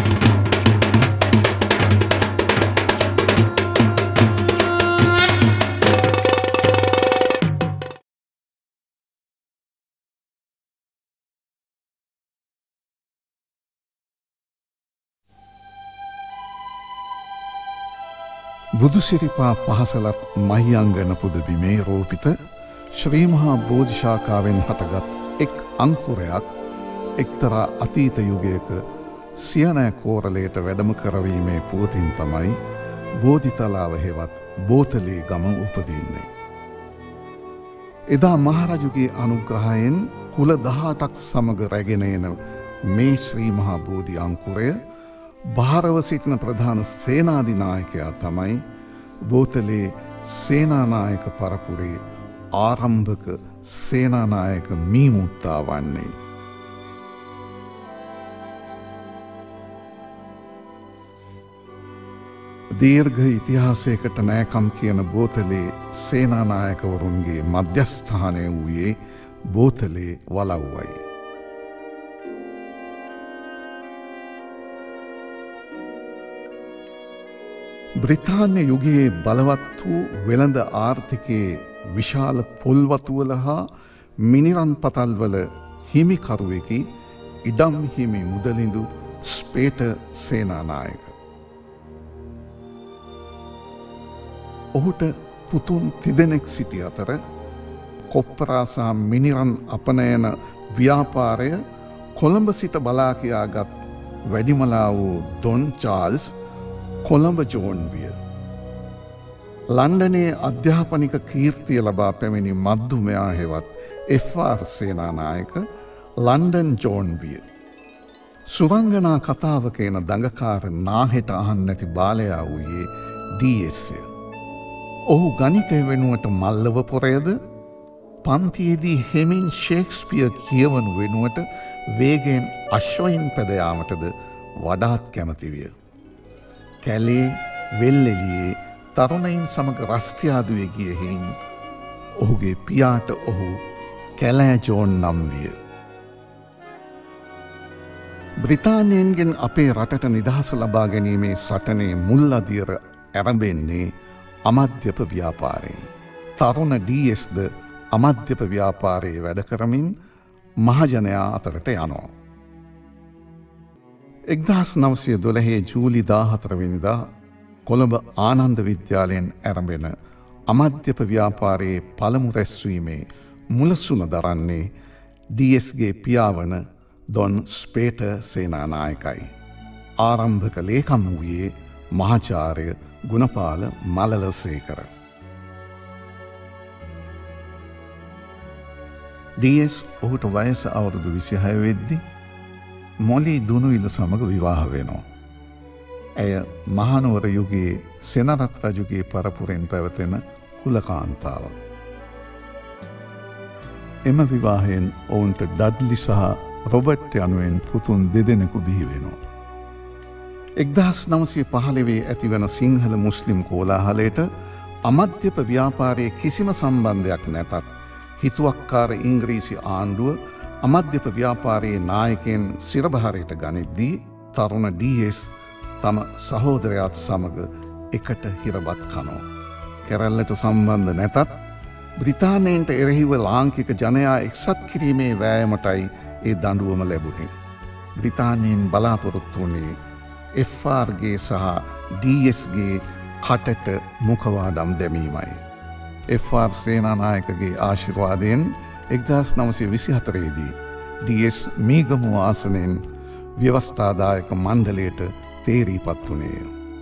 බුදුසිරිපා පහසලත් මහියංගන පුදබිමේ රෝපිත ශ්‍රී මහා බෝධිශාඛාවෙන් හටගත් එක් අංකුරයක් එක්තරා අතීත යුගයක සියනෑ කෝරළයට වැඩම කරවීමේ පුවතින් තමයි බෝධිතලාව හෙවත් බෝතලේ ගම උපදින්නේ. එදා මහරජුගේ අනුග්‍රහයෙන් කුල 18ක් සමග රැගෙන එන මේ ශ්‍රී මහා බෝධි අංකුරය භාරව සිටින ප්‍රධාන සේනාධිනායකයා තමයි බෝතලේ සේනානායක පරපුරේ ආරම්භක සේනානායක මීමුත්තා වන්නේ. දීර්ඝ ඉතිහාසයකට නෑකම් කියන බෝතලේ සේනානායකවරුන්ගේ මධ්‍යස්ථානය වූයේ බෝතලේ වලව්වයි. බ්‍රිතාන්‍ය යුගයේ බලවත් වූ වෙළඳ ආර්ථිකයේ විශාල පොල්වතුවල හා මිනිරන් පතල්වල හිමිකරුවෙකි ඉඩම් හිමි මුදලිඳු ස්පේට සේනානායක. ඔහුට පුතුන් 3 දෙනෙක් සිටි අතර කොප්පරාසා මිනිරන් අපනයන ව්‍යාපාරය කොළඹ සිට බලා කියාගත් වැඩිමලා වූ ඩොන් චාල්ස් කොළඹ ජෝන් විය. ලන්ඩනයේ අධ්‍යාපනික කීර්තිය ලබා පැමිණි මධ්දුමයා හෙවත් එෆ්.ආර්. සේනානායක ලන්ඩන් ජෝන් විය. සුරංගනා කතාවක එන දඟකාර නාහෙට අහන්න නැති බාලයා වූයේ ඩී.එස්.ය. ඔහු ගණිතය වෙනුවට මල්ලව පොරයද පන්තියේදී හෙමින් ෂේක්ස්පියර් කියවනු වෙනුවට වේගයෙන් අශ්වයින් පැදයාමටද වඩාත් කැමති විය. කැලේ වෙල්ලෙලියේ තරුණයින් සමග රස්තියාදුවේ ගිය හෙයින් ඔහුගේ පියාට ඔහු කැලෑ ජෝන් නම් විය. බ්‍රිතාන්‍යයන්ගෙන් අපේ රටට නිදහස ලබා ගැනීමේ සටනේ මුල් අදියර ඇරඹෙන්නේ අමධ්‍යප ව්‍යාපාරයෙන්. තරුණ ඩී.එස්.ද අමධ්‍යප ව්‍යාපාරයේ වැඩ කරමින් මහජනයා අතරට යනවා. 1912 ජූලි 14 වෙනිදා කොළඹ ආනන්ද විද්‍යාලයෙන් ඇරඹෙන අමධ්‍යප ව්‍යාපාරයේ පළමු රැස්වීමේ මුලසුන දරන්නේ ඩී.එස්.ගේ පියාවන ඩොන් ස්පේට සේනානායකයි. ආරම්භක ලේකම් වූයේ මහාචාර්ය ගුණපාල මලලසේකර. ඩී.එස්. ඔහුට වයස අවුරුදු 26 වෙද්දී මොලි දුනුවිල සමග විවාහ වෙනවා. ඇය මහනුවර යුගයේ සෙනරත් රජුගේ පරපුරෙන් පැවතෙන කුලකාන්තාව. එම විවාහයෙන් ඔවුන්ට ඩඩ්ලි සහ රොබර්ට් යනුවෙන් පුතුන් 2 දෙනෙකු බිහි වෙනවා. 1915 ඇතිවන සිංහල මුස්ලිම් කෝලාහලයට අමධ්‍යප ව්‍යාපාරයේ කිසිම සම්බන්ධයක් නැතත් හිතුවක්කාර ඉංග්‍රීසි ආණ්ඩුව අමධ්‍යප ව්‍යාපාරයේ නායකයන් සිරබහරයට ගනිද්දී තරුණ ඩී.එස්. තම සහෝදරයාත් සමග එකට හිරබත් කනෝ. කැරැල්ලට සම්බන්ධ නැතත් බ්‍රිතාන්‍යයන්ට එරෙහිව ලාංකික ජනයා එක්සත් කිරීමේ වෑයමටයි ඒ දඬුවම ලැබුණේ. බ්‍රිතාන්‍යයෙන් බලාපොරොත්තු වුණේ එෆ්.ආර්.ගේ සහ ඩී.එස්.ගේ කටට මුඛවාඩම් දැමීමයි. එෆ්.ආර්. සේනානායකගේ ආශිර්වාදයෙන් 1924 දී ඩී.එස්. මීගමුව ආසනයෙන් ව්‍යවස්ථාදායක මණ්ඩලයට තේරීපත් වුණේය.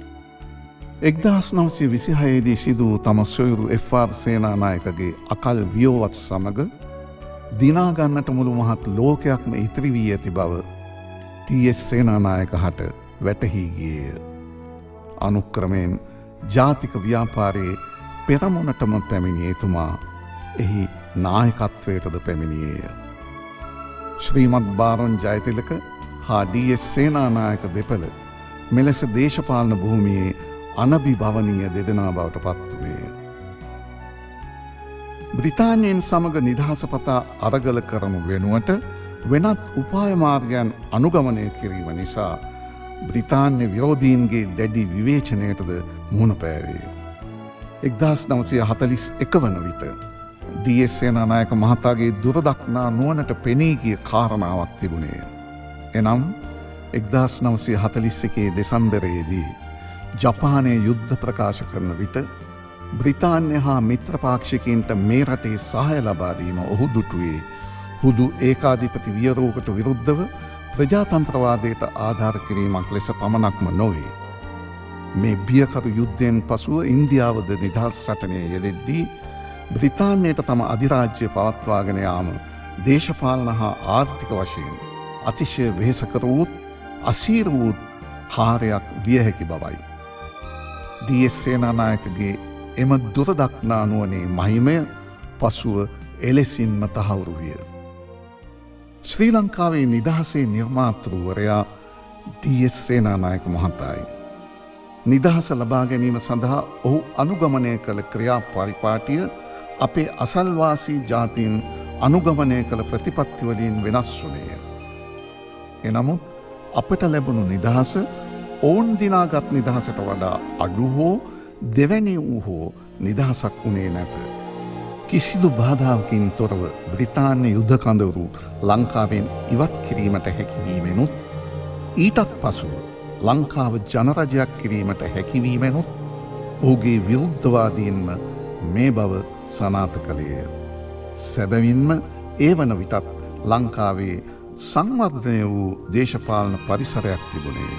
1926 දී සිදු වූ තම සොයුරු එෆ්.ආර්. සේනානායකගේ අකල් වියෝවත් සමග දිනාගන්නට මුළු මහත් ලෝකයක්ම ඉතිරි වී ඇති බව ඩී.එස්. සේනානායක හට වැටහි ගියේය. අනුක්‍රමයෙන් ජාතික ව්‍යාපාරයේ පෙරමුණටම පැමිණි එතුමා එහි නායකත්වයටද පැමිණියේය. ශ්‍රීමත් බාරොන් ජයතිලක හා ඩී.එස්. සේනානායක දෙපළ මෙලෙස දේශපාලන භූමියේ අනභිභවනීය දෙදෙනා බවට පත් වුණේය. බ්‍රිතාන්‍යයෙන් සමග නිදහස පතා අරගල කරනු වෙනුවට වෙනත් උපාය මාර්ගයන් අනුගමනය කිරීම නිසා බ්‍රිතාන්‍ය විරෝධීන්ගේ දැඩි විවේචනයටද මුහුණ පෑවේ. 1941 වන විට ඩී.එස්. සේනානායක මහතාගේ දුරදක්නා නුවණට පෙනී ගිය කාරණාවක් තිබුණේ. එනම් 1941 දෙසැම්බරයේදී ජපානය යුද්ධ ප්‍රකාශ කරන විට බ්‍රිතාන්‍ය හා මිත්‍රපාක්ෂිකයින්ට මේ රටේ සහාය ලබා දීම ඔහු දුටුවේ හුදු ඒකාධිපති වියරුවකට විරුද්ධව ප්‍රජාතන්ත්‍රවාදයට ආධාර කිරීමක් ලෙස පමණක්ම නොවේ. මේ බියකරු යුද්ධයෙන් පසුව ඉන්දියාවද නිදහස් සටනේ යෙදෙද්දී බ්‍රිතාන්‍යයට තම අධිරාජ්‍ය පවත්වාගෙන යාම දේශපාලන හා ආර්ථික වශයෙන් අතිශය වෙහෙසකර වූත් අසීර වූ කාර්යයක් විය හැකි බවයි. ඩී.එස්. සේනානායකගේ එම දුරදක්නා නුවණේ මහිමය පසුව එලෙසින්ම තහවුරු විය. ශ්‍රී ලංකාවේ නිදහසේ නිර්මාතෘවරයා ඩී.එස්. සේනානායක මහතායි. නිදහස ලබා ගැනීම සඳහා ඔහු අනුගමනය කළ ක්‍රියා පරිපාටිය අපේ අසල්වාසී ජාතීන් අනුගමනය කළ ප්‍රතිපත්තිවලින් වෙනස් වුණේය. එනමුත් අපට ලැබුණු නිදහස ඔවුන් දිනාගත් නිදහසට වඩා අඩු හෝ දෙවැනි වූ හෝ නිදහසක් වුණේ නැත. කිසිදු බාධාවකින් තොරව බ්‍රිතාන්‍ය යුද්ධ කඳවුරු ලංකාවෙන් ඉවත් කිරීමට හැකිවීමෙනුත් ඊටත් පසුව ලංකාව ජනරජයක් කිරීමට හැකිවීමෙනුත් ඔහුගේ විරුද්ධවාදීන්ම මේ බව සනාථ කළේය. සැබවින්ම ඒ වන විටත් ලංකාවේ සංවර්ධනය වූ දේශපාලන පරිසරයක් තිබුණේ.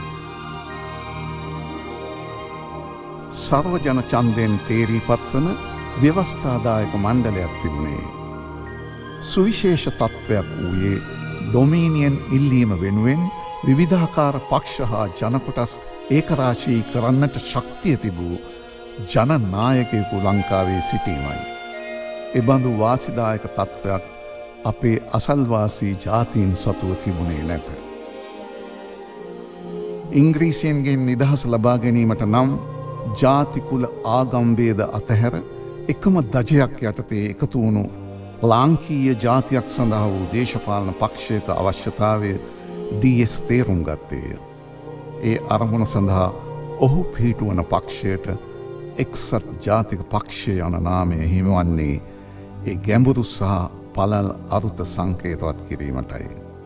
සර්වජන ඡන්දයෙන් තේරීපත් වන ව්‍යවස්ථාදායක මණ්ඩලයක් තිබුණේ. සුවිශේෂ තත්ත්වයක් වූයේ ඩොමීනියන් ඉල්ලීම වෙනුවෙන් විවිධාකාර පක්ෂ හා ජනකොටස් ඒකරාශී කරන්නට ශක්තිය තිබූ ජනනායකයෙකු ලංකාවේ සිටීමයි. එබඳු වාසිදායක තත්ත්වයක් අපේ අසල්වාසී ජාතීන් සතුව තිබුණේ නැත. ඉංග්‍රීසියන්ගෙන් නිදහස ලබා ගැනීමට නම් ජාතිකුල ආගම්වේද අතහැර එකම දජයක් යටතේ එකතු වුණු ලාංකීය ජාතියක් සඳහා වූ දේශපාලන පක්ෂයක අවශ්‍යතාවය ඩී.එස්. තේරුම් ගත්තේය. ඒ අරමුණ සඳහා ඔහු පිහිටුවන පක්ෂයට එක්සත් ජාතික පක්ෂය යන නාමය හිමිවන්නේ ඒ ගැඹුරු සහ පළල් අරුත සංකේතවත් කිරීමටයි.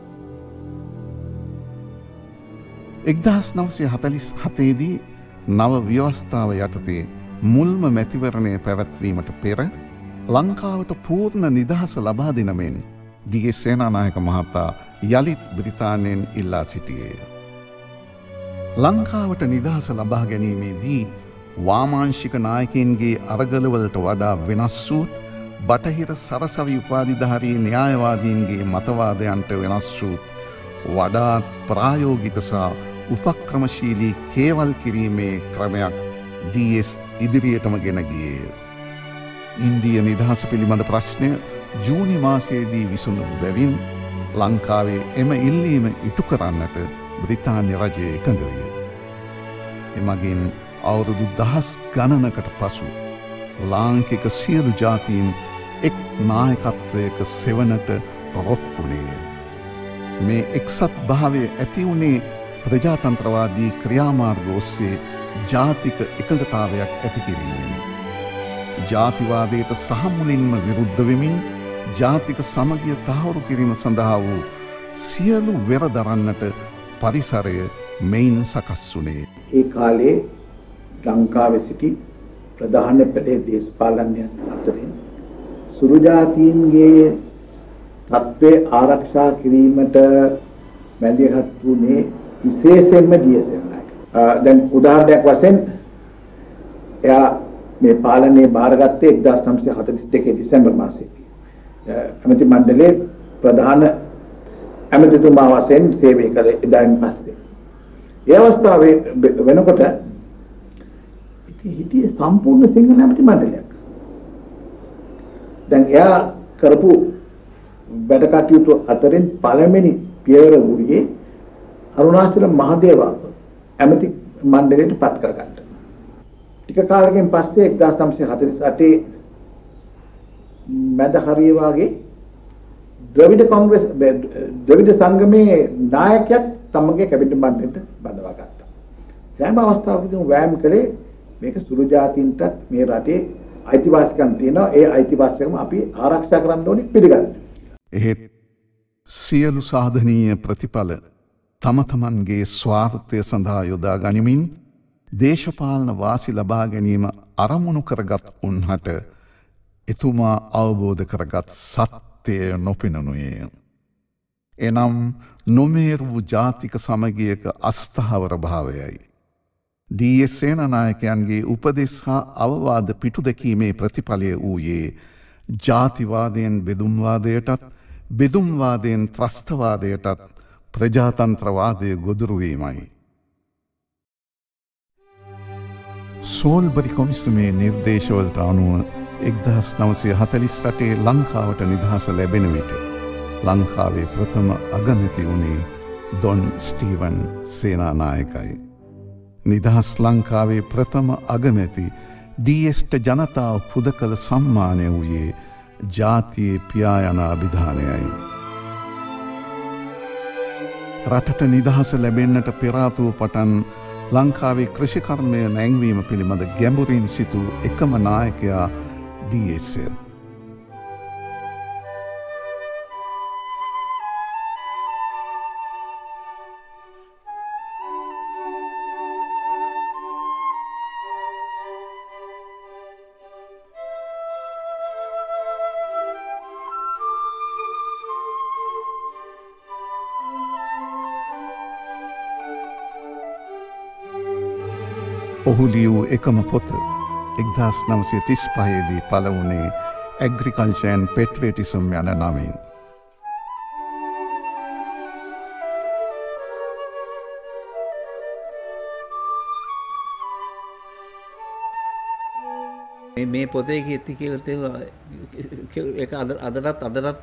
1947 දී නව ව්‍යවස්ථාව යටතේ මුල්ම මැතිවරණය පැවැත්වීමට පෙර ලංකාවට පූර්ණ නිදහස ලබා දෙන මෙන් ඩී.එස්. සේනානායක මහතා යළිත් බ්‍රිතාන්‍යයෙන් ඉල්ලා සිටියේය. ලංකාවට නිදහස ලබා ගැනීමේදී වාමාංශික නායකයින්ගේ අරගලවලට වඩා වෙනස් වූත් බටහිර සරසවි උපාධිධාරී න්‍යායවාදීන්ගේ මතවාදයන්ට වෙනස් වූත් වඩාත් ප්‍රායෝගික සහ උපක්‍රමශීලී කේවල් කිරීමේ ක්‍රමයක් ඩී.එස්. ඉදිරියටම ගෙන ගියේය. ඉන්දිය නිදහස පිළිබඳ ප්‍රශ්නය ජූනි මාසයේදී විසුණු බැවින් ලංකාවේ එම ඉල්ලීම ඉටු කරන්නට බ්‍රිතාන්‍ය රජය එකඟ විය. එමගින් අවුරුදු දහස් ගණනකට පසු ලාංකික සියලු ජාතීන් එක් නායකත්වයක සෙවනට රොක් වුණේය. මේ එක්සත් භාවය ඇති වුණේ ප්‍රජාතන්ත්‍රවාදී ක්‍රියාමාර්ග ඔස්සේ ජාතික එකඟතාවයක් ඇති කිරීමෙනි. ජාතිවාදයට සහමුලින්ම විරුද්ධ වෙමින් ජාතික සමගිය තහවුරු කිරීම සඳහා වූ සියලු වෙර දරන්නට පරිසරය මෙයින් සකස් වුණේ. ඒ කාලේ ලංකාවේ සිටි ප්‍රධාන පෙළේ දේශපාලනයන් අතරින් සුළු ජාතීන්ගේ තත්ත්වය ආරක්ෂා කිරීමට මැදිහත් වුණේ විශේෂයෙන්ම ඩී.එස්. සේනානායක. දැන් උදාහරණයක් වශයෙන් එයා මේ පාලනය බාරගත්තේ 1942 දෙසැම්බර් මාසයේදී. ඇමති මණ්ඩලයේ ප්‍රධාන ඇමතිතුමා වශයෙන් සේවය කළ එදායින් පස්සේ. ඒ අවස්ථාවේ වෙනකොට හිටියේ සම්පූර්ණ සිංහල ඇමති මණ්ඩලයක්. දැන් එයා කරපු වැඩ කටයුතු අතරින් පළවෙනි පියවර වූයේ අරුණාචල මහදේව ඇමති මණ්ඩලයට පත් කරගන්න. ටික කාලෙකින් පස්සේ 1948 මැද හරිය වාගේ ද්‍රවිඩ සංගමේ නායකයෙක් තමගේ කැබිනට් මණ්ඩලයට බඳවා ගත්තා. සෑම අවස්ථාවකදීම වෑයම් කළේ මේක සුළු ජාතීන්ටත් මේ රටේ අයිතිවාසිකම් තියෙනවා. ඒ අයිතිවාසිකම අපි ආරක්ෂා කරන්න ඕනේ පිළිගන්න. එහෙත් සියලු සාධනීය ප්‍රතිඵල තම තමන්ගේ ස්වාර්ථය සඳහා යොදා ගනිමින් දේශපාලන වාසි ලබා ගැනීම අරමුණු කරගත් උන්හට එතුමා අවබෝධ කරගත් සත්‍යය නොපෙනුනුයේය. එනම් නොමේරු ජාතික සමගියක අස්ථාවර භාවයයි. ඩී.එස්. සේනානායකයන්ගේ උපදෙස් හා අවවාද පිටු දැකීමේ ප්‍රතිඵලය වූයේ ජාතිවාදයෙන් බෙදුම්වාදයටත් බෙදුම්වාදයෙන් ත්‍රස්තවාදයටත් ප්‍රජාතන්ත්‍රවාදය ගොදුරුවීමයි. සෝල්බරි කොමිසමේ නිර්දේශවලට අනුව 1948 ලංකාවට නිදහස ලැබෙන විට ලංකාවේ ප්‍රථම අගමැති වුණේ ඩොන් ස්ටීවන් සේනානායකයි. නිදහස් ලංකාවේ ප්‍රථම අගමැති ඩී.එස්.ට ජනතාව පුද කළ සම්මානය වූයේ ජාතියේ පියා යන අභිධානයයි. රටට නිදහස ලැබෙන්නට පෙරාතුව පටන් ලංකාවේ කෘෂිකර්මය නැංවීම පිළිබඳ ගැඹුරින් සිතූ එකම නායකයා ඩී.එස්. ඔහු ලියූ එකම පොත 1935දී පළ වුණේ ඇග්‍රිකල්චර් ඇන්ඩ් පෙට්‍රියටිසම් යන නමින්. මේ පොතේ කීර්ති කියලා තියෙනවා ඒක අදටත්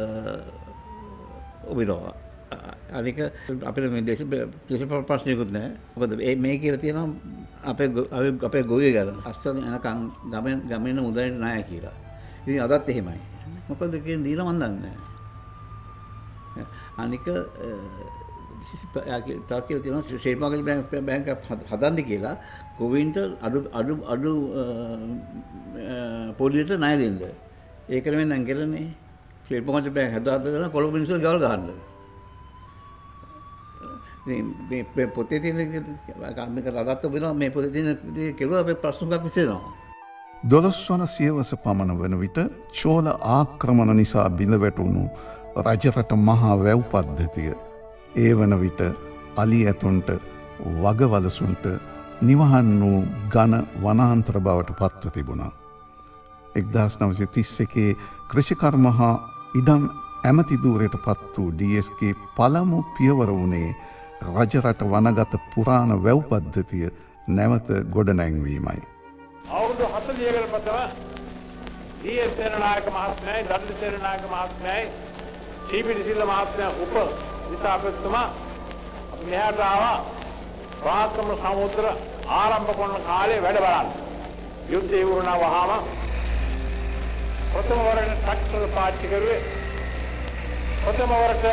ඔබිනවා. අනික අපිට මේ දේශපාලන ප්‍රශ්නයකුත් නැහැ. මොකද මේ කියලා තියෙනවා අපේ ගොවිය ගැන අස්වැන්න යනකම් ගමෙන් මුදලට නැහැ කියලා. ඉතින් අදත් එහෙමයි. මොකද කියන්නේ දීලා මන් දන්නේ නැහැ. අනික තව කියලා තියෙනවා ශ්‍රී ලංකා බැංක හදන්න කියලා ගොවීන්ට අඩු පොලියට ණය දෙන්න. ඒක නෙමෙයි දැන් කරන්නේ. ශ්‍රී ලංකා බැංක හදලා කොළඹ මිනිස්සු ගවල් ගහන්න. මේ පොතේ තියෙන මේක රදත්ත වෙනවා මේ පොතේ තියෙන කෙරුව අපේ ප්‍රශ්නයක් විසඳනවා. 12 වන සියවස පමණ වන විට චෝල ආක්‍රමණ නිසා බිඳ වැටුණු රජරට මහා වැව් පද්ධතිය ඒ වන විට අලි ඇතුන්ට වගවලසුන්ට නිවහන් වූ ඝන වනාන්තර බවට පත්ව තිබුණා. 1931 කෘෂිකර්ම හා ඉඩම් ඇමති ධූරයට පත් වූ ඩී.එස්.ගේ පළමු පියවර වුණේ රජරට වනගත පුරාණ වැව් පද්ධතිය නැවත ගොඩනැංවීමයි. අවුරුදු 40කට පසුව ඩී.එස්. සේනානායක මහත්මයායි දඩුලි සේනානායක මහත්මයායි ටී.පී.ටී. සිල්වා මහත්මයා විසාපතුමා අපි මෙහාට ආවා පරාක්‍රම සමුද්‍ර ආරම්භ කරන කාලේ වැඩ බලන්න. යුද්ධය වුණා වහාම ප්‍රථම වරට ට්‍රැක්ටර් පාවිච්චි කරුවේ ප්‍රථම වරට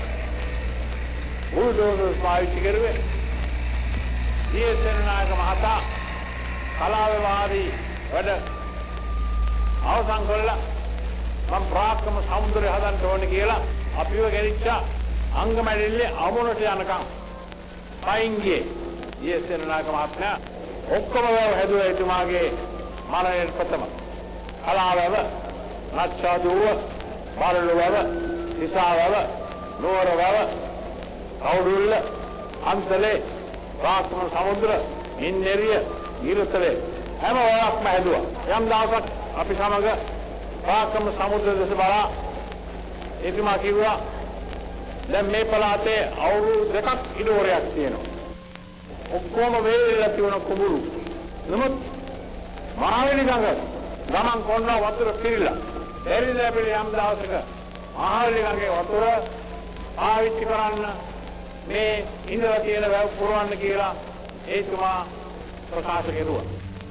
බුල්ඩෝසර් පාවිච්චි කරුවේ ඩී.එස්. සේනානායක මහතා කලාවේවාදී වැඩ අවසන් කළා. මම පරාක්‍රම සමුද්‍රය හදන්න ඕනේ කියලා අපිව ගෙනිච්චා අංගමැඩිල්ලේ අමුණට යනකම් පයින් ගියේ. ඩී.එස්. සේනානායක මහත්මයා ඔක්කොම වැව හැදුවා එතුමාගේ මරණයට ප්‍රථම. කලාවැව, නච්චාදුව, බරළුවැව, හිසාවැව, නුවරවැව, කවුඩුල්ල, අන්තලේ, පරාක්‍රම සමුද්‍ර, ඉන්නෙරිය, ඊරතලේ හැම වයක්ම හැදුවා. යම් දවසක් අපි සමග පරාක්‍රම සමුද්‍ර දෙස බලා එතුමා කිව්වා දැන් මේ පළාතේ අවුරුදු 2ක් ඉඩෝරයක් තියෙනවා. ඔක්කොම වේලලා තියෙන කුඹුරු. නමුත් මහවැලි ගඟ ගමන් කරන වතුර පිරීලා. එරිලා පිළි යම් දවසක මහවැලි ගඟේ වතුර පාවිච්චි කරන්න මේ ඉඳලා තියෙන වැව් පුරවන්න කියලා එතුමා ප්‍රකාශ කෙරුවා.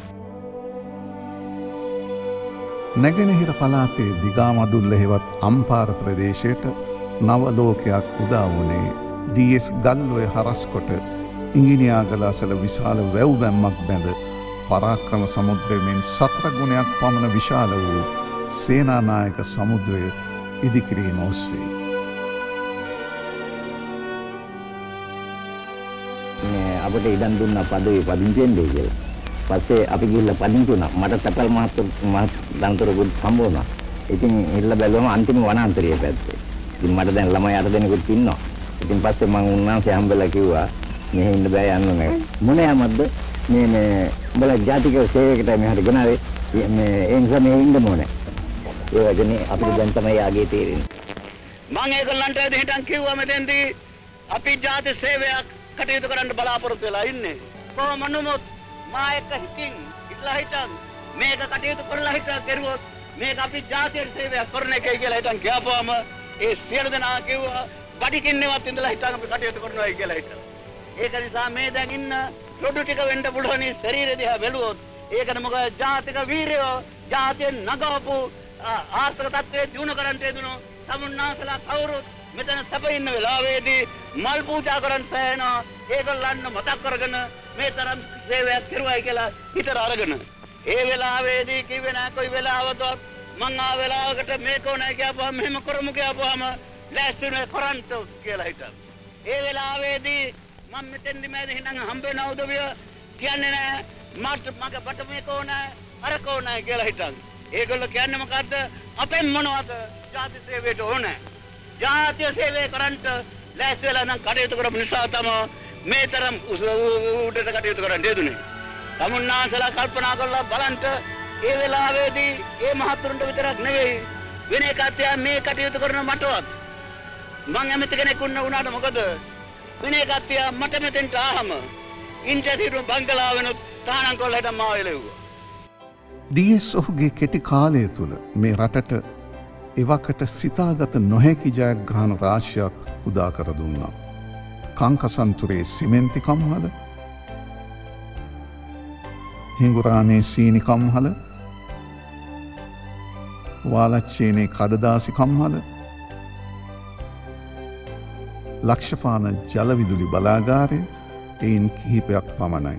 නැගෙනහිර පළාතේ දිගාමඩුල්ල හෙවත් අම්පාර ප්‍රදේශයට නව ලෝකයක් උදා වුණේ ඩී.එස්. ගල්ඔය හරස්කොට ඉංගිනියාගලාසල විශාල වැව් බැම්මක් බැඳ පරාක්‍රම සමුද්‍රයෙන් 4 ගුණයක් පමණ විශාල වූ සේනානායක සමුද්‍රය ඉදිකිරීම ඔස්සේ අපිට ඉඩම් දුන්නා පදවි පදිංචි වෙන්නේ කියලා. පස්සේ අපි ගිහිල්ලා පදිංචි වුණා. මට තකල් මහත්තයන්තරකුත් හම්බ වුණා. ඉතින් ඉල්ල බැලුවම අන්තිම වනාන්තරයේ පැත්තේ. ඉතින් මට දැන් ළමයි 8 දෙනෙකුත් ඉන්නවා. ඉතින් පස්සේ මම උන්වහන්සේ හම්බෙලා කිව්වා මෙහෙ ඉන්න බෑ යන්න නෑ. මොන යමද්ද මේ උඹලා ජාතික සේවයකට මෙහාට ගෙනාවේ මේ ඒ නිසා මෙහෙ ඉන්න ඕනේ. ඒ වගේනේ අපිට දැන් තමයි ආගේ තේරෙන්නේ. මම ඒගොල්ලන්ට දෙහිටන් කිව්වා මෙතෙන්දී අපි ජාති සේවයක් කටයුතු කරන්න බලාපොරොත්තු වෙලා ඉන්නේ. කොහොම නමුත් මා එක්ක හිතින් ඉట్లా හිටන් මේක කටයුතු කරලා හිටන් කරුවොත් මේක අපි ජාතිය සේවයක් කරන එකයි කියලා හිටන් කියපුවාම ඒ සියලු දෙනා කිව්වා බඩිකින්නේවත් ඉඳලා හිටන් අපි කටයුතු කරනවා කියලා හිටන්. ඒක නිසා මේ දැන් ඉන්න ලොඩු ටික වෙන්න පුළුවන් ශරීරය දිහා බැලුවොත් ඒකන මොකද ජාතික වීරයෝ ජාතියෙන් නගවපු ආර්ථික තත්ත්වයේ දිනු කරන්න යදුණු සමුන්නාසලා කවුරුත් මෙතන සැප ඉන්න වෙලාවේදී මල් පූජා කරන් සෑහෙනවා ඒගොල්ලන්ව මතක් කරගෙන මේ තරම් සේවයක් කරුවයි කියලා හිතට අරගෙන ඒ වෙලාවේදී කිව්වේ නෑ කොයි වෙලාවකවත් මං ආ වෙලාවකට මේක ඕනයි කියපුවාම මෙහෙම කරමු කියපුවාම ලෑස්තිනේ කරන්ට කියලා හිතන ඒ වෙලාවේදී මම මෙතෙන්දි මේ හිටන් හම්බ වෙන උදවිය කියන්නේ නෑ මගේ බට මේක ඕනයි අරක ඕනයි කියලා හිතන් ඒගොල්ලෝ කියන්නේ මොකද්ද අපෙන් මොනවද ජාති සේවයට ඕනේ ජාතිය සේවය කරන්ට ලෑස්ති වෙලා නම් කටයුතු කරපු නිසා තමයි මේ තරම් උඩට කටයුතු කරන්න යෙදුනේ. තමුන්නාසලා කල්පනා කරලා බලන්න ඒ වෙලාවේදී ඒ මහතුරුන්ට විතරක් නෙවෙයි වෙන එකත් මේ කටයුතු කරන මටවත් මං ඇමති කෙනෙක් වුණාට මොකද වෙන එකත් මට මෙතෙන්ට ආවම ඉන්ටර්වියු බංගලාවෙනුත් තානම් කොල්ලට මාව එළෙව්වා. DS ඔහුගේ කෙටි කාලය තුළ මේ රටට එවකට සිතාගත නොහැකි ජයග්‍රහණ රාශියක් උදා කර දුන්නා. කංකසන්තුරේ සිමෙන්ති කම්හල, හිඟුරානේ සීනි කම්හල, වාලච්චේනේ කඩදාසි කම්හල, ලක්ෂපාන ජලවිදුලි බලාගාරය එයින් කිහිපයක් පමණයි.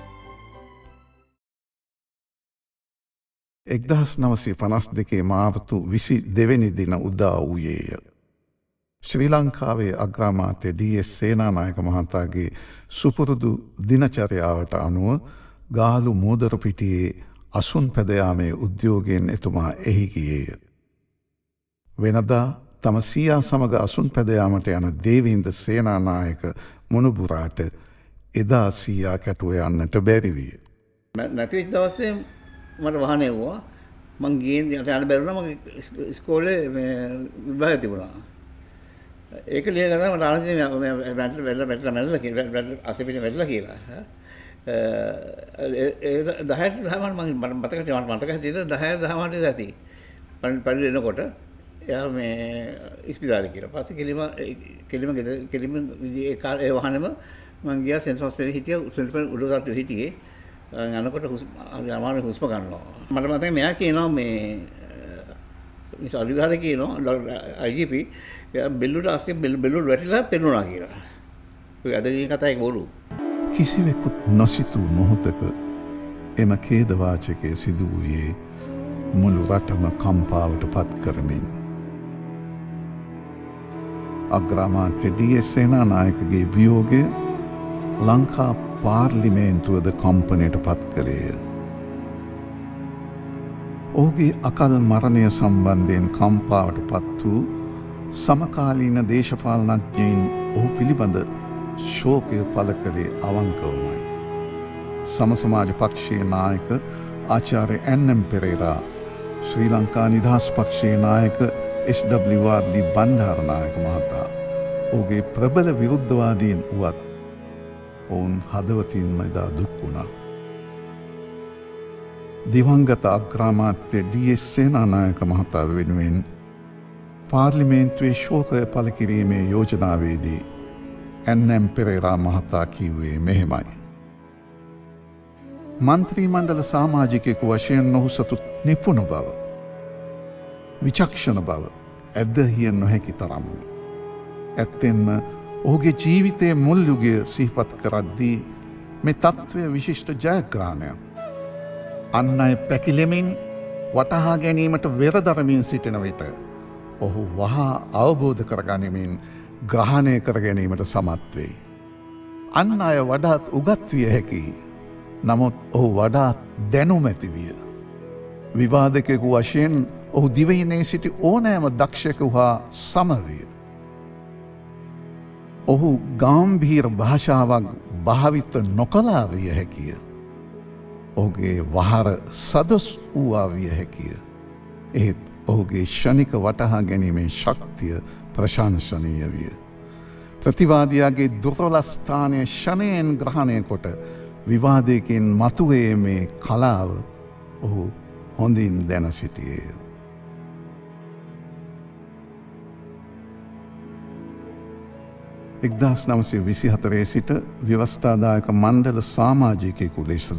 1952 මාර්තු 22 දින උදා වූයේය. ශ්‍රී ලංකාවේ අග්‍රාමාත්‍ය DS සේනානායක මහතාගේ සුපුරුදු දිනචර්යාවට අනුව ගාලු මෝදරපිටියේ අසුන් පැදයාමේ උද්‍යෝගයෙන් එතුමා එහි ගියේය. වෙනදා තම සීයා සමග අසුන් පැදයාමට යන දේවීන්ද්‍ර සේනානායක මුණුබුරාට එදා සීයා කැටුව යන්නට බැරි විය. නැතිවෙච්ච දවසේ මට වාහනේ වුණා. මං ගිහින් යන්න බැරුණා. මගේ ඉස්කෝලේ මේ විභාගය තිබුණා. ඒක ලියලා ගත්තා මට ආනන්ද මේ වැටලා කියලා අසපිට වැටලා කියලා. ඒ 10ට 10 මට මතක හිටියද 10 10 ඇති. පරිදි එනකොට එයා මේ ඉස්පිතාලේ කියලා. පස්සේ කෙලිම ඒ වාහනේම මං ගියා සෙන්ට්‍රල් හොස්පිටල් හිටියා. සෙන්ට්‍රල් උඩට හිටියේ. යනකොට අමාරු හුස්ම ගන්නවා. මට මතකයි මෙයා කියනවා මේ සල්විහාර කියනවා IGP බෙල්ලුට ASCII බෙල්ලුට වැටිලා පෙනුණා කියලා. ඔය අදගේ කතා එක බොරු. කිසිවෙකුත් නොසිතූ මොහොතක එම ඛේදවාචකය සිදු වූයේ මුළු රටම කම්පාවට පත් කරමින්. අග්‍රාමාත්‍ය DS සේනානායකගේ වියෝගය ලංකා පාර්ලිමේන්තුවද කම්පනයට පත් කළේය. ඔහුගේ අකල් මරණය සම්බන්ධයෙන් කම්පාවට පත් වූ සමකාලීන දේශපාලනඥයින් ඔහු පිළිබඳ ශෝකය පළ කළේ අවංකවමයි. සමසමාජ පක්ෂයේ නායක ආචාර්ය NM පෙරේරා, ශ්‍රී ලංකා නිදහස් පක්ෂයේ නායක SWRD බණ්ඩාරනායක මහතා ඔහුගේ ප්‍රබල විරුද්ධවාදීන් වුවත් ඔවුන් හදවතින්ම එදා දුක් වුණා. දිවංගත අග්‍රාමාත්‍ය DS සේනානායක මහතා වෙනුවෙන් පාර්ලිමේන්තුවේ ශෝකය පළ කිරීමේ යෝජනාවේදී NM පෙරේරා මහතා කිව්වේ මෙහෙමයි. මන්ත්‍රී මණ්ඩල සමාජිකයෙකු වශයෙන් ඔහු සතු නිපුණ බව, විචක්ෂණ බව ඇදහිය නොහැකි තරම්ම. ඇත්තෙන්ම ඔහුගේ ජීවිතයේ මුල් යුගය සිහිපත් කරද්දී මේ තත්ත්වය විශිෂ්ට ජයග්‍රහණයක්. අන් අය පැකිලෙමින් වටහා ගැනීමට වෙරදරමින් සිටින විට ඔහු වහා අවබෝධ කරගනිමින් ග්‍රහණය කර ගැනීමට සමත් වෙයි. අන් අය වඩාත් උගත් විය හැකි. නමුත් ඔහු වඩාත් දැනුම ඇති විය. විවාදකයෙකු වශයෙන් ඔහු දිවයිනේ සිටි ඕනෑම දක්ෂයෙකු හා සමවිය. ඔහු ගාම්භීර භාෂාවක් භාවිත නොකලා විය හැකිය. ඔහුගේ වහර සදොස් වූවා විය හැකිය. එහෙත් ඔහුගේ ෂණික වටහා ගැනීමේ ශක්තිය ප්‍රශංසනීය විය. ප්‍රතිවාදියාගේ දුර්වලස්ථානය ෂණයෙන් ග්‍රහණය කොට විවාදයකින් මතුවේ මේ කලාව ඔහු හොඳින් දැන සිටියේය. එක්දස් 924 සිට ව්‍යවස්ථාදායක මණ්ඩල සාමාජිකයෙකු ලෙසද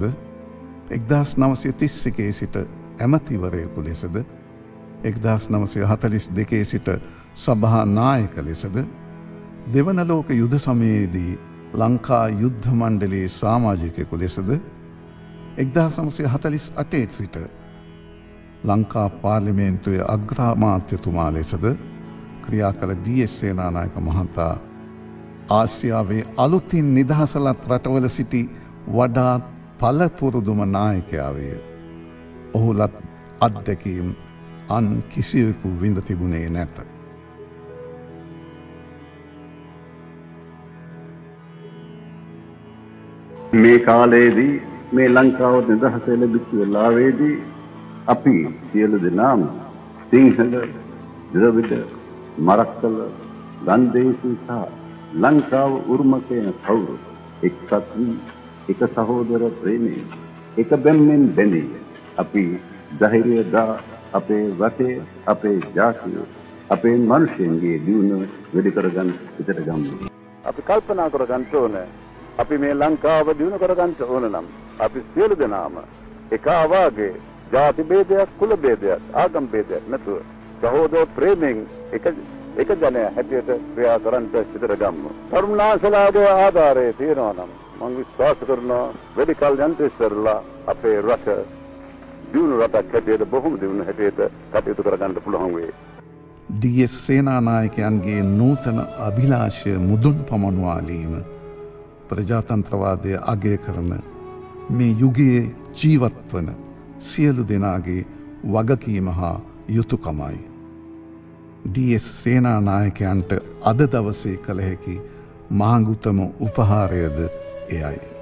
1931 සිට ඇමතිවරයෙකු ලෙසද 1942 සිට සභා නායක ලෙසද දෙවන ලෝක යුද සමයේදී ලංකා යුද්ධ මණ්ඩලයේ සාමාජිකයෙකු ලෙසද 1948 සිට ලංකා පාර්ලිමේන්තුවේ අග්‍රාමාත්‍යතුමා ලෙසද ක්‍රියා කළ ඩී.එස්. සේනානායක මහතා ආසියාවේ අලුතින් නිදහසලත් රටවල සිටි වඩාත් පළපුරුදුම නායකයා වේ. ඔහුලත් අත්දැකීම් අන් කිසිවෙකු විඳ තිබුණේ නැත. මේ කාලයේදී මේ ලංකාව නිදහස ලැබිච්ච වෙලාවේදී අපි සියලු දෙනාම සිංහල, ද්‍රවිඩ, මරක්කල, ගන්දේසි සහ ලංකාව උරුම කියන කවුරු එක්සත් වී එක සහෝදර ප්‍රේමයෙන් එක බැම්මෙන් බැඳී අපි ධෛර්යය දා අපේ රටේ අපේ ජාතිය අපේ මිනිසුන්ගේ දියුණුව වැඩි කරගන්න පිටට ගමු. අපි කල්පනා කරගන්න ඕනේ අපි මේ ලංකාව දියුණු කරගන්න ඕන නම් අපි සියලු දෙනාම එක ආවාගේ ජාති ભેදයක් කුල ભેදයක් ආගම් ભેදයක් නැතුව සහෝදර ප්‍රේමයෙන් එක ජනය හැටියට ක්‍රියා කරන්න සිතට ගම්මු. තරුණාසලාගේ ආධාරය තියෙනවා නම් මම විශ්වාස කරනවා වැඩි කල් යන්ත ඉස්සරලා අපේ රට දියුණු රටක් හැටියට බොහොම දියුණු හැටියට කටයුතු කරගන්න පුළුවන් වේ. ඩී.එස්. සේනානායකයන්ගේ නූතන අභිලාෂය මුදුන් පමන්වාලීම ප්‍රජාතන්ත්‍රවාදය අගය කරන මේ යුගයේ ජීවත් වන සියලු දෙනාගේ වගකීම හා යුතුකමයි. ඩී.එස්. සේනානායකයන්ට අද දවසේ කළ හැකි මහඟුතම උපහාරයද එයයි.